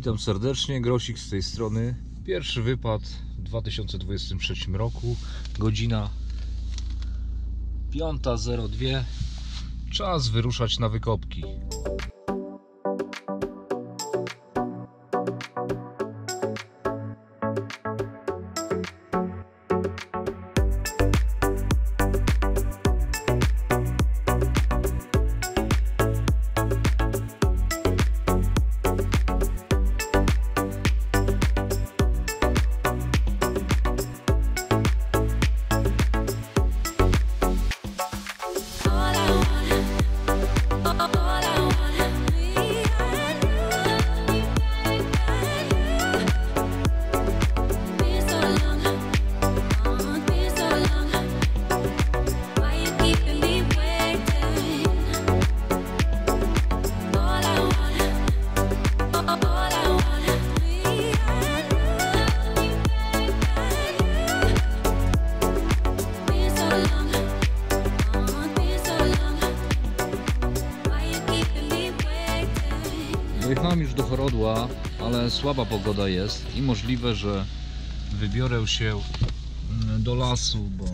Witam serdecznie, Grosik z tej strony. Pierwszy wypad w 2023 roku, godzina 5:02. Czas wyruszać na wykopki. Dojechałem już do Horodła, ale słaba pogoda jest i możliwe, że wybiorę się do lasu, bo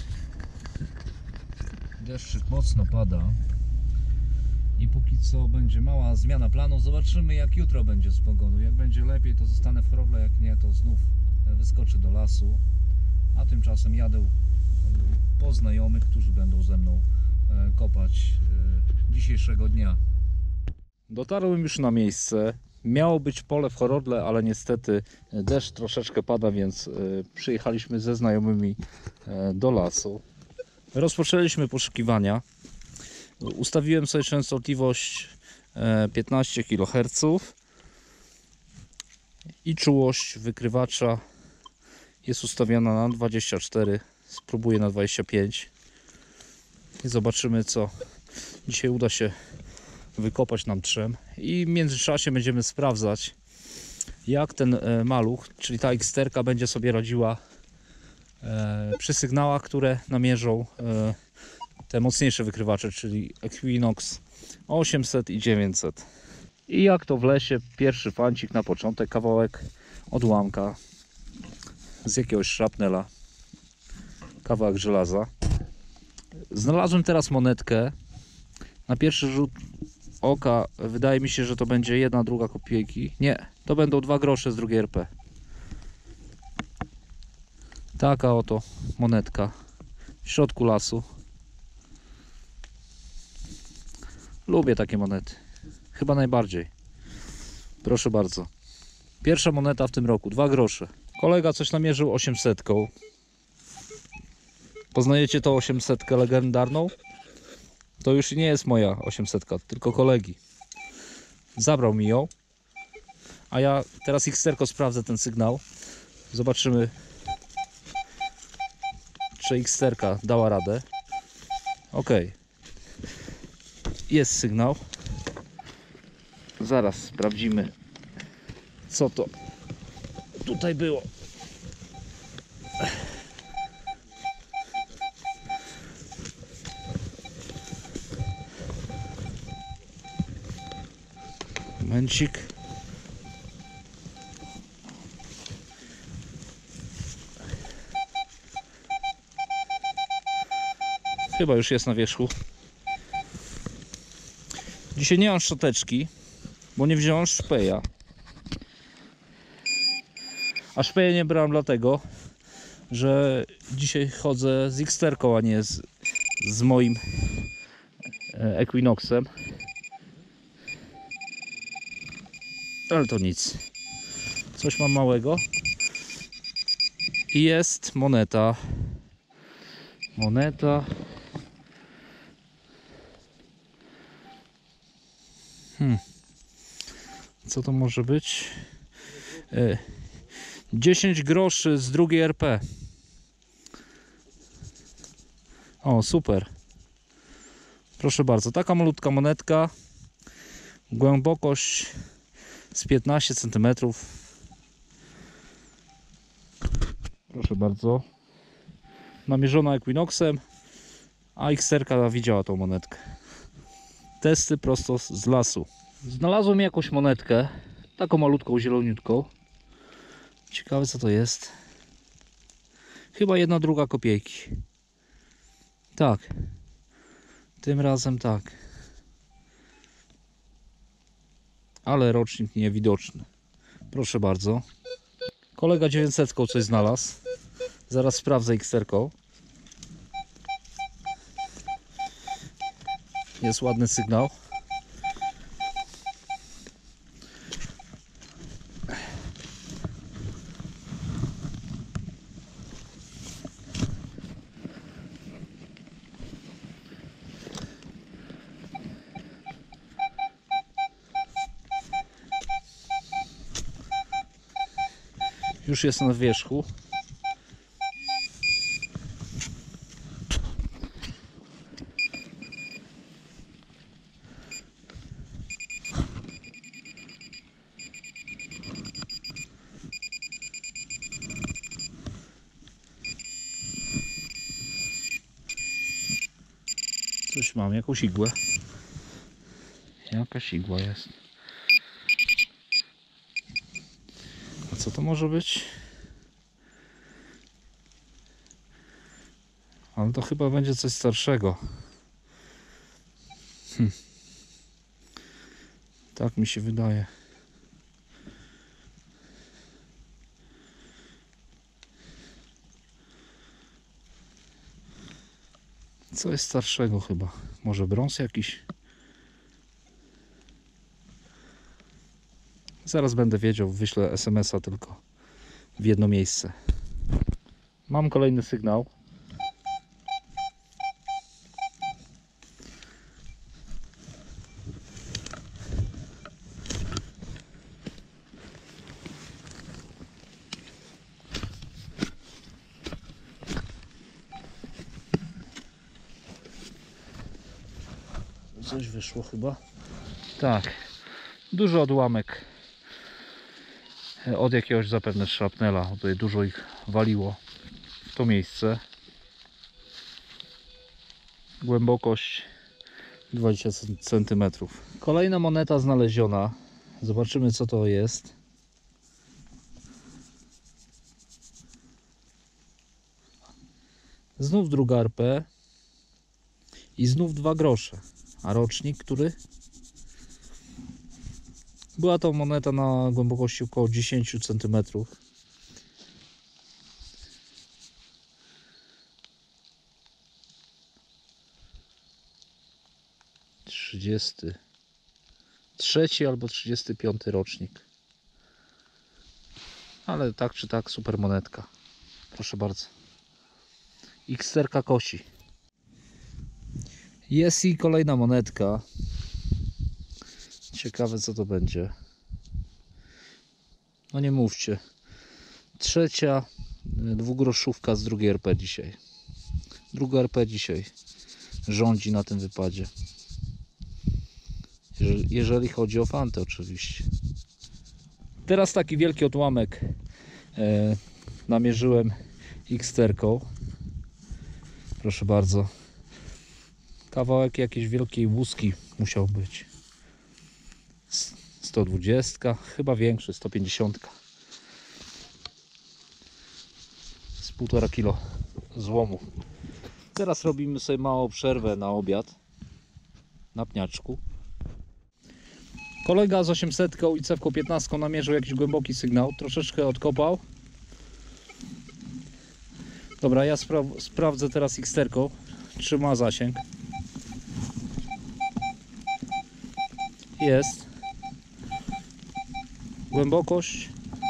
deszczyk mocno pada i póki co będzie mała zmiana planu. Zobaczymy, jak jutro będzie z pogodą. Jak będzie lepiej, to zostanę w Horodle, jak nie, to znów wyskoczę do lasu, a tymczasem jadę po znajomych, którzy będą ze mną kopać dzisiejszego dnia. Dotarłem już na miejsce. Miało być pole w Horodle, ale niestety deszcz troszeczkę pada, więc przyjechaliśmy ze znajomymi do lasu. Rozpoczęliśmy poszukiwania. Ustawiłem sobie częstotliwość 15 kHz i czułość wykrywacza jest ustawiona na 24. Spróbuję na 25 i zobaczymy, co dzisiaj uda się wykopać nam trzem. I w międzyczasie będziemy sprawdzać, jak ten maluch, czyli ta Xterka, będzie sobie radziła przy sygnałach, które namierzą te mocniejsze wykrywacze, czyli Equinox 800 i 900. I jak to w lesie, pierwszy fancik na początek, kawałek odłamka z jakiegoś szrapnela, kawałek żelaza. Znalazłem teraz monetkę. Na pierwszy rzut oka wydaje mi się, że to będzie 1/2 kopiejki. Nie, to będą 2 grosze z drugiej RP. Taka oto monetka w środku lasu. Lubię takie monety, chyba najbardziej. Proszę bardzo, pierwsza moneta w tym roku, 2 grosze. Kolega coś namierzył 800. Poznajecie tą 800 legendarną? To już nie jest moja 800, tylko kolegi. Zabrał mi ją, a ja teraz Xterko sprawdzę ten sygnał. Zobaczymy, czy Xterka dała radę. Ok, jest sygnał. Zaraz sprawdzimy, co to tutaj było. Momencik. Chyba już jest na wierzchu. Dzisiaj nie mam szczoteczki, bo nie wziąłem szpeja. A szpeja nie brałem dlatego, że dzisiaj chodzę z Xterką, a nie z moim Equinoxem. Ale to nic. Coś mam małego. I jest moneta. Moneta. Co to może być? 10 groszy z drugiej RP. O, super. Proszę bardzo, taka malutka monetka. Głębokość z 15 cm. Proszę bardzo. Namierzona Equinoxem, a Xterka widziała tą monetkę. Testy prosto z lasu. Znalazłem jakąś monetkę Taką malutką, zieloniutką. Ciekawe co to jest. Chyba 1/2 kopiejki. Tak. Tym razem tak. Ale rocznik niewidoczny. Proszę bardzo. Kolega 900 coś znalazł. Zaraz sprawdzę X-terką. Jest ładny sygnał. Już jest na wierzchu. Coś mam, jakąś igłę. Jakaś igła jest. A co to może być? Ale to chyba będzie coś starszego. Tak mi się wydaje. Co jest starszego chyba? Może brąz jakiś? Zaraz będę wiedział, wyślę SMS-a tylko w jedno miejsce. Mam kolejny sygnał. Coś wyszło chyba. Tak. Duży odłamek. Od jakiegoś zapewne szrapnela. Tutaj dużo ich waliło w to miejsce. Głębokość 20 cm. Kolejna moneta znaleziona. Zobaczymy co to jest. Znów druga RP. I znów 2 grosze. A rocznik, który? Była to moneta na głębokości około 10 cm. Trzeci albo 35 rocznik. Ale tak czy tak super monetka. Proszę bardzo. X-terka kosi. Jest i kolejna monetka. Ciekawe co to będzie. No nie mówcie. Trzecia 2-groszówka z drugiej RP dzisiaj. Druga RP dzisiaj rządzi na tym wypadzie. Jeżeli chodzi o fantę oczywiście. Teraz taki wielki odłamek namierzyłem X-terką. Proszę bardzo. Kawałek jakiejś wielkiej łuski musiał być. 120, chyba większy, 150. Z 1,5 kg złomu. Teraz robimy sobie małą przerwę na obiad. Na pniaczku. Kolega z 800 i cewką 15 namierzył jakiś głęboki sygnał. Troszeczkę odkopał. Dobra, ja sprawdzę teraz X-terką, czy ma zasięg. Jest. Głębokość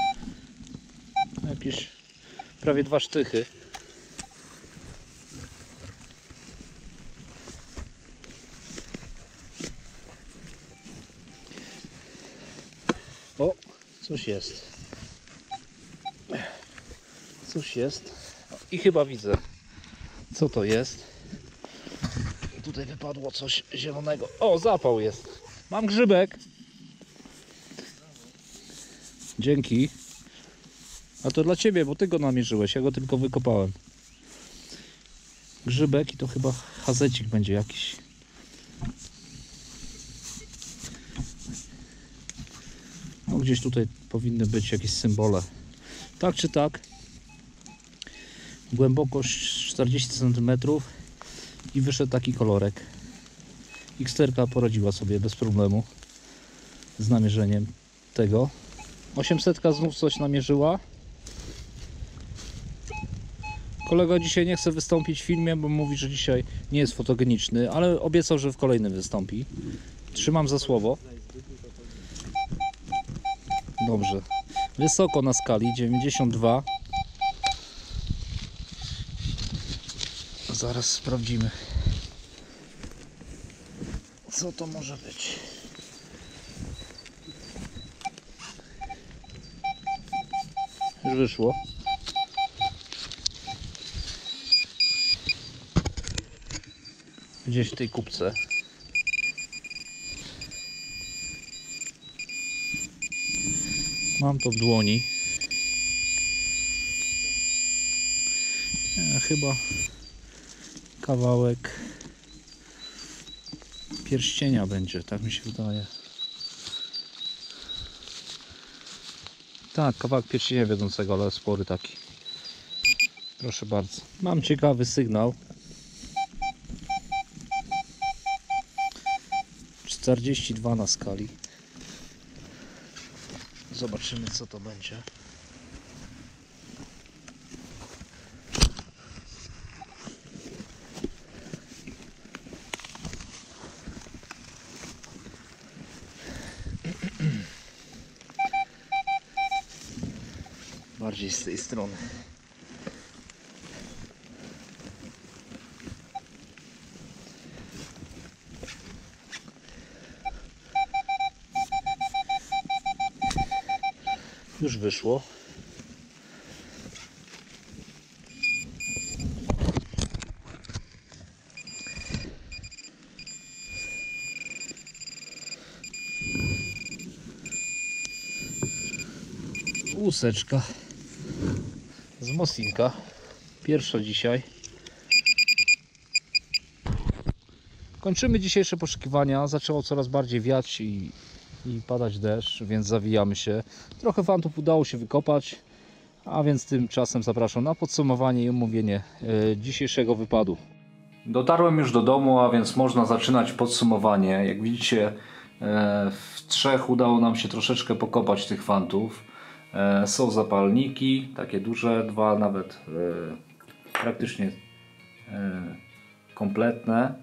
jakieś prawie 2 sztychy. O, coś jest. Coś jest. I chyba widzę, co to jest. Tutaj wypadło coś zielonego. O, zapał jest. Mam grzybek. Dzięki. A to dla ciebie, bo ty go namierzyłeś. Ja go tylko wykopałem. Grzybek i to chyba hazecik będzie jakiś. No, gdzieś tutaj powinny być jakieś symbole. Tak czy tak, głębokość 40 cm i wyszedł taki kolorek. Xterka poradziła sobie bez problemu z namierzeniem tego. 800 znów coś namierzyła. Kolega dzisiaj nie chce wystąpić w filmie, bo mówi, że dzisiaj nie jest fotogeniczny, ale obiecał, że w kolejnym wystąpi. Trzymam za słowo. Dobrze. Wysoko na skali 92. Zaraz sprawdzimy, co to może być. Już wyszło. Gdzieś w tej kubce. Mam to w dłoni. Chyba kawałek pierścienia będzie, tak mi się wydaje. Tak, kawałek pierścienia wiodącego, ale spory taki. Proszę bardzo. Mam ciekawy sygnał. 42 na skali. Zobaczymy, co to będzie. Bardziej z tej strony. Już wyszło. Łuseczka z Mosinka. Pierwsza dzisiaj. Kończymy dzisiejsze poszukiwania. Zaczęło coraz bardziej wiać i padać deszcz, więc zawijamy się. Trochę fantów udało się wykopać, a więc tymczasem zapraszam na podsumowanie i omówienie dzisiejszego wypadu. Dotarłem już do domu, a więc można zaczynać podsumowanie. Jak widzicie, w trzech udało nam się troszeczkę pokopać tych fantów. Są zapalniki, takie duże, dwa nawet praktycznie kompletne.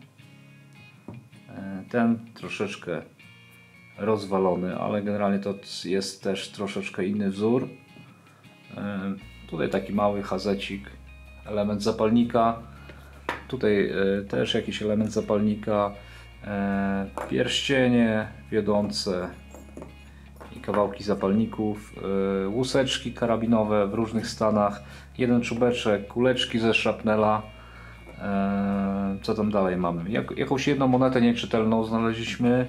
Ten troszeczkę rozwalony, ale generalnie to jest też troszeczkę inny wzór. Tutaj taki mały hazecik, element zapalnika. Tutaj też jakiś element zapalnika. Pierścienie wiodące i kawałki zapalników. Łuseczki karabinowe w różnych stanach. Jeden czubeczek, kuleczki ze szrapnela. Co tam dalej mamy? Jakąś jedną monetę nieczytelną znaleźliśmy.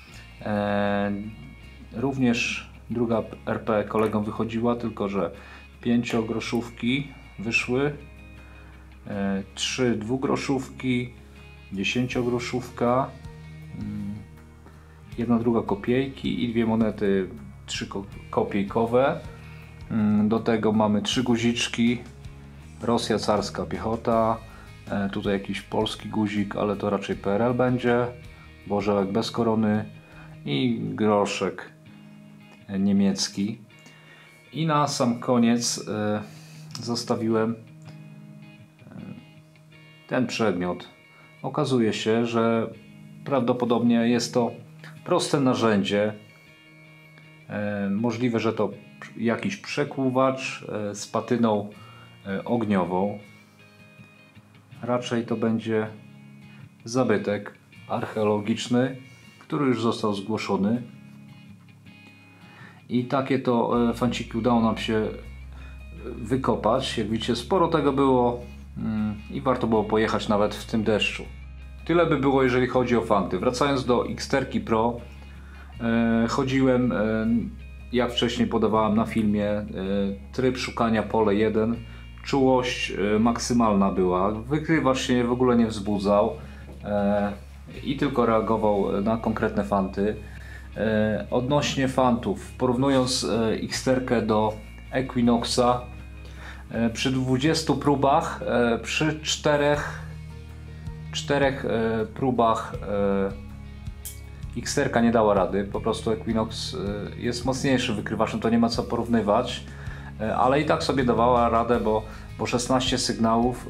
Również druga RP kolegom wychodziła, tylko że 5-groszówki wyszły, 3 2-groszówki, 10-groszówka, jedna druga kopiejki i 2 monety 3 kopiejkowe. Do tego mamy 3 guziczki, Rosja carska piechota, tutaj jakiś polski guzik, ale to raczej PRL będzie, orzełek bez korony i groszek niemiecki. I na sam koniec zostawiłem ten przedmiot. Okazuje się, że prawdopodobnie jest to proste narzędzie. Możliwe, że to jakiś przekłuwacz z patyną ogniową. Raczej to będzie zabytek archeologiczny, który już został zgłoszony. I takie to fanciki udało nam się wykopać. Jak widzicie, sporo tego było i warto było pojechać nawet w tym deszczu. Tyle by było, jeżeli chodzi o fanty. Wracając do Xterki Pro, chodziłem, jak wcześniej podawałem na filmie, tryb szukania pole 1. Czułość maksymalna była. Wykrywacz się w ogóle nie wzbudzał i tylko reagował na konkretne fanty. Odnośnie fantów, porównując Xterkę do Equinoxa, przy 20 próbach, przy czterech próbach Xterka nie dała rady. Po prostu Equinox jest mocniejszy wykrywaczem, to nie ma co porównywać, ale i tak sobie dawała radę, bo 16 sygnałów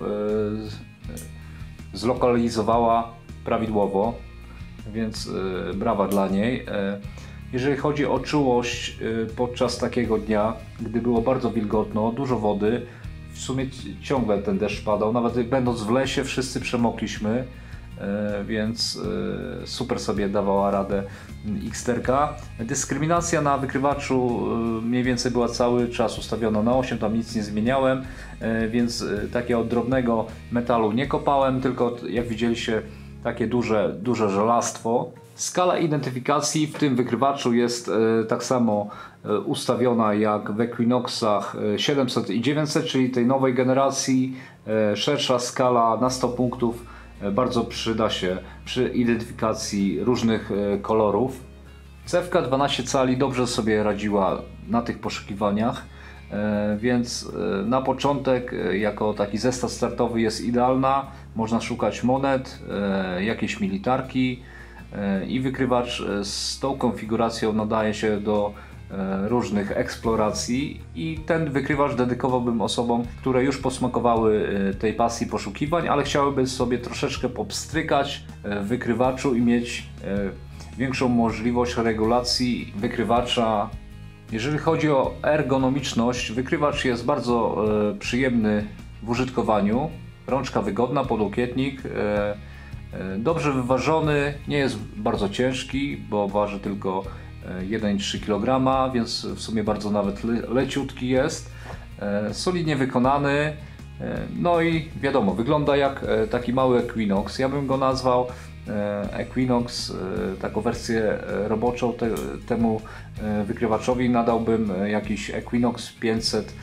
zlokalizowała prawidłowo, więc brawa dla niej. Jeżeli chodzi o czułość podczas takiego dnia, gdy było bardzo wilgotno, dużo wody, w sumie ciągle ten deszcz padał, nawet będąc w lesie wszyscy przemokliśmy, więc super sobie dawała radę Xterka. Dyskryminacja na wykrywaczu mniej więcej była cały czas ustawiona na 8, tam nic nie zmieniałem, więc takiego drobnego metalu nie kopałem, tylko jak widzieliście takie duże żelastwo. Skala identyfikacji w tym wykrywaczu jest tak samo ustawiona jak w Equinoxach 700 i 900, czyli tej nowej generacji. Szersza skala na 100 punktów bardzo przyda się przy identyfikacji różnych kolorów. Cewka 12 cali dobrze sobie radziła na tych poszukiwaniach, więc na początek jako taki zestaw startowy jest idealna. Można szukać monet, jakieś militarki i wykrywacz z tą konfiguracją nadaje się do różnych eksploracji i ten wykrywacz dedykowałbym osobom, które już posmakowały tej pasji poszukiwań, ale chciałyby sobie troszeczkę popstrykać w wykrywaczu i mieć większą możliwość regulacji wykrywacza. Jeżeli chodzi o ergonomiczność, wykrywacz jest bardzo przyjemny w użytkowaniu. Rączka wygodna, podłokietnik, dobrze wyważony, nie jest bardzo ciężki, bo waży tylko 1,3 kg, więc w sumie bardzo nawet leciutki jest, solidnie wykonany, no i wiadomo, wygląda jak taki mały Equinox. Ja bym go nazwał Equinox, taką wersję roboczą temu wykrywaczowi nadałbym jakiś Equinox 500,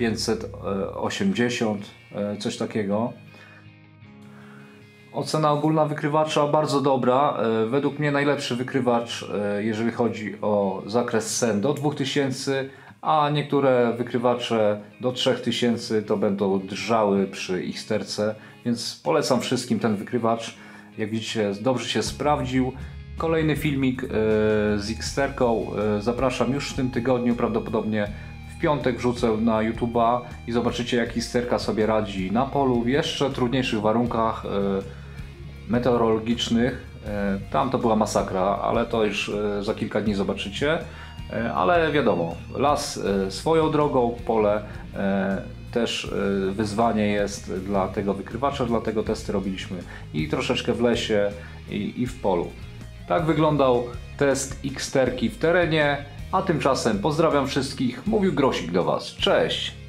580, coś takiego. Ocena ogólna wykrywacza bardzo dobra, według mnie najlepszy wykrywacz, jeżeli chodzi o zakres sen do 2000, a niektóre wykrywacze do 3000 to będą drżały przy Xterce, więc polecam wszystkim ten wykrywacz. Jak widzicie, dobrze się sprawdził. Kolejny filmik z Xterką zapraszam już w tym tygodniu, prawdopodobnie w piątek wrzucę na YouTube'a i zobaczycie, jak Xterka sobie radzi na polu w jeszcze trudniejszych warunkach meteorologicznych. Tam to była masakra, ale to już za kilka dni zobaczycie. Ale wiadomo, las swoją drogą, pole też wyzwanie jest dla tego wykrywacza, dlatego testy robiliśmy i troszeczkę w lesie i w polu. Tak wyglądał test Xterki w terenie, a tymczasem pozdrawiam wszystkich, mówił Grosik do Was, cześć!